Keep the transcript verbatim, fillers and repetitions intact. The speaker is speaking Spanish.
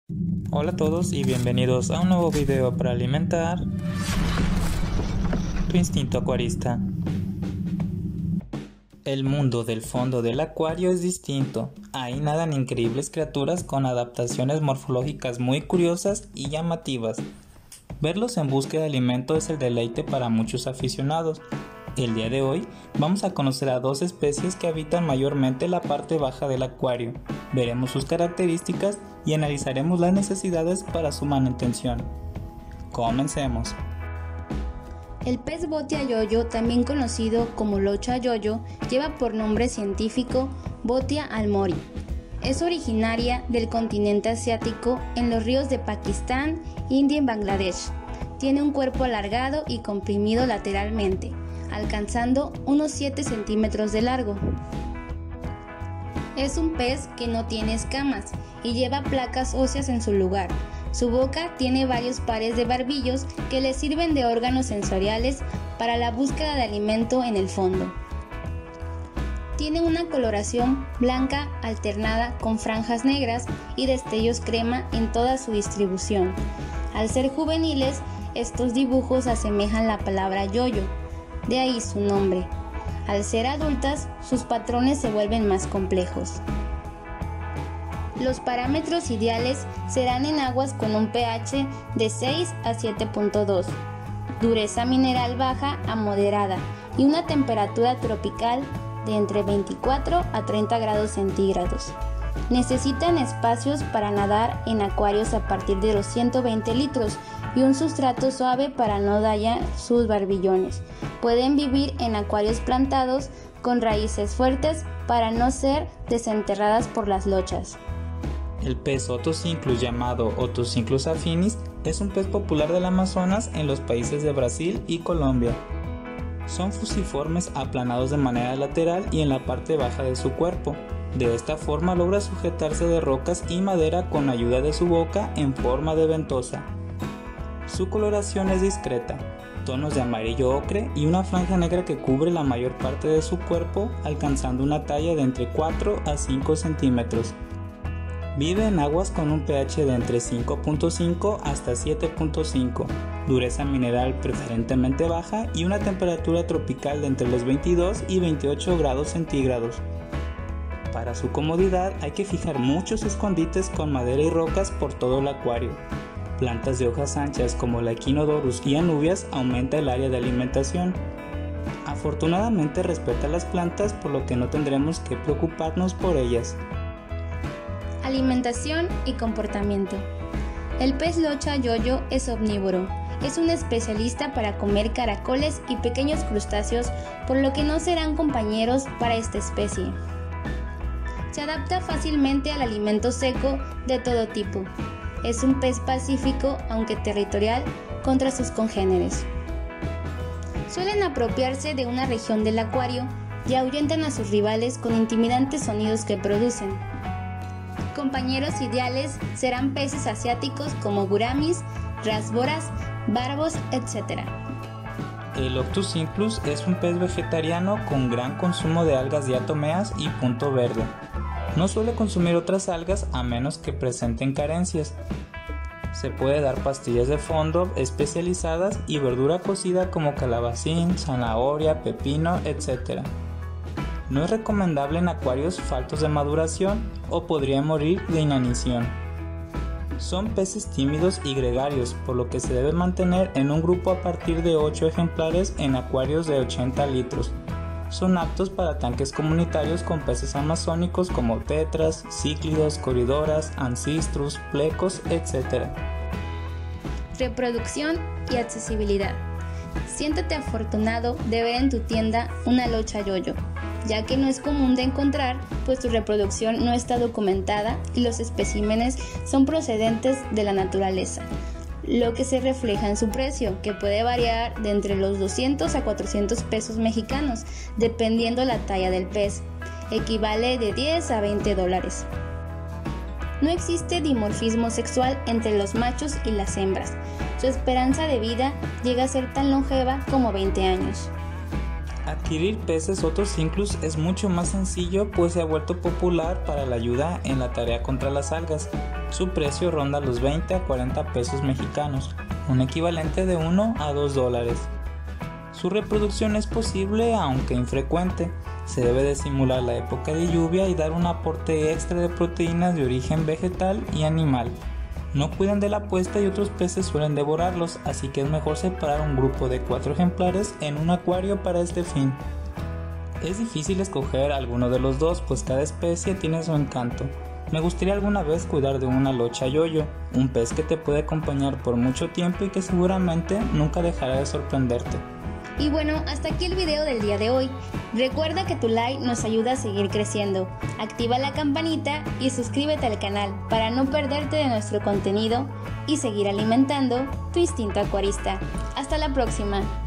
Hola a todos y bienvenidos a un nuevo video para alimentar tu instinto acuarista. El mundo del fondo del acuario es distinto. Ahí nadan increíbles criaturas con adaptaciones morfológicas muy curiosas y llamativas. Verlos en búsqueda de alimento es el deleite para muchos aficionados. El día de hoy vamos a conocer a dos especies que habitan mayormente la parte baja del acuario. Veremos sus características y analizaremos las necesidades para su manutención. Comencemos. El pez botia yoyo, también conocido como locha yoyo, lleva por nombre científico Botia almori. Es originaria del continente asiático en los ríos de Pakistán, India y Bangladesh. Tiene un cuerpo alargado y comprimido lateralmente, alcanzando unos siete centímetros de largo. Es un pez que no tiene escamas y lleva placas óseas en su lugar. Su boca tiene varios pares de barbillos que le sirven de órganos sensoriales para la búsqueda de alimento en el fondo. Tiene una coloración blanca alternada con franjas negras y destellos crema en toda su distribución. Al ser juveniles, estos dibujos asemejan la palabra yoyo, de ahí su nombre. Al ser adultas, sus patrones se vuelven más complejos. Los parámetros ideales serán en aguas con un pH de seis a siete punto dos, dureza mineral baja a moderada y una temperatura tropical de entre veinticuatro a treinta grados centígrados. Necesitan espacios para nadar en acuarios a partir de los ciento veinte litros y un sustrato suave para no dañar sus barbillones. Pueden vivir en acuarios plantados con raíces fuertes para no ser desenterradas por las lochas. El pez Otocinclus, llamado Otocinclus affinis, es un pez popular del Amazonas en los países de Brasil y Colombia. Son fusiformes aplanados de manera lateral y en la parte baja de su cuerpo. De esta forma logra sujetarse de rocas y madera con ayuda de su boca en forma de ventosa. Su coloración es discreta, tonos de amarillo ocre y una franja negra que cubre la mayor parte de su cuerpo, alcanzando una talla de entre cuatro a cinco centímetros. Vive en aguas con un pH de entre cinco punto cinco hasta siete punto cinco, dureza mineral preferentemente baja y una temperatura tropical de entre los veintidós y veintiocho grados centígrados. Para su comodidad hay que fijar muchos escondites con madera y rocas por todo el acuario. Plantas de hojas anchas como la Echinodorus y Anubias aumenta el área de alimentación. Afortunadamente respeta las plantas, por lo que no tendremos que preocuparnos por ellas. Alimentación y comportamiento. El pez locha yoyo es omnívoro. Es un especialista para comer caracoles y pequeños crustáceos, por lo que no serán compañeros para esta especie. Se adapta fácilmente al alimento seco de todo tipo. Es un pez pacífico, aunque territorial, contra sus congéneres. Suelen apropiarse de una región del acuario y ahuyentan a sus rivales con intimidantes sonidos que producen. Compañeros ideales serán peces asiáticos como guramis, rasboras, barbos, etcétera. El Otocinclus es un pez vegetariano con gran consumo de algas diatomeas y punto verde. No suele consumir otras algas a menos que presenten carencias. Se puede dar pastillas de fondo especializadas y verdura cocida como calabacín, zanahoria, pepino, etcétera. No es recomendable en acuarios faltos de maduración o podría morir de inanición. Son peces tímidos y gregarios, por lo que se debe mantener en un grupo a partir de ocho ejemplares en acuarios de ochenta litros. Son aptos para tanques comunitarios con peces amazónicos como tetras, cíclidos, coridoras, ancistrus, plecos, etcétera. Reproducción y accesibilidad. Siéntate afortunado de ver en tu tienda una locha yoyo, ya que no es común de encontrar, pues su reproducción no está documentada y los especímenes son procedentes de la naturaleza, lo que se refleja en su precio, que puede variar de entre los doscientos a cuatrocientos pesos mexicanos, dependiendo la talla del pez. Equivale de diez a veinte dólares. No existe dimorfismo sexual entre los machos y las hembras. Su esperanza de vida llega a ser tan longeva como veinte años. Adquirir peces Otocinclus es mucho más sencillo, pues se ha vuelto popular para la ayuda en la tarea contra las algas. Su precio ronda los veinte a cuarenta pesos mexicanos, un equivalente de uno a dos dólares. Su reproducción es posible aunque infrecuente. Se debe de simular la época de lluvia y dar un aporte extra de proteínas de origen vegetal y animal. No cuidan de la puesta y otros peces suelen devorarlos, así que es mejor separar un grupo de cuatro ejemplares en un acuario para este fin. Es difícil escoger alguno de los dos, pues cada especie tiene su encanto. Me gustaría alguna vez cuidar de una locha yoyo, un pez que te puede acompañar por mucho tiempo y que seguramente nunca dejará de sorprenderte. Y bueno, hasta aquí el video del día de hoy. Recuerda que tu like nos ayuda a seguir creciendo. Activa la campanita y suscríbete al canal para no perderte de nuestro contenido y seguir alimentando tu instinto acuarista. Hasta la próxima.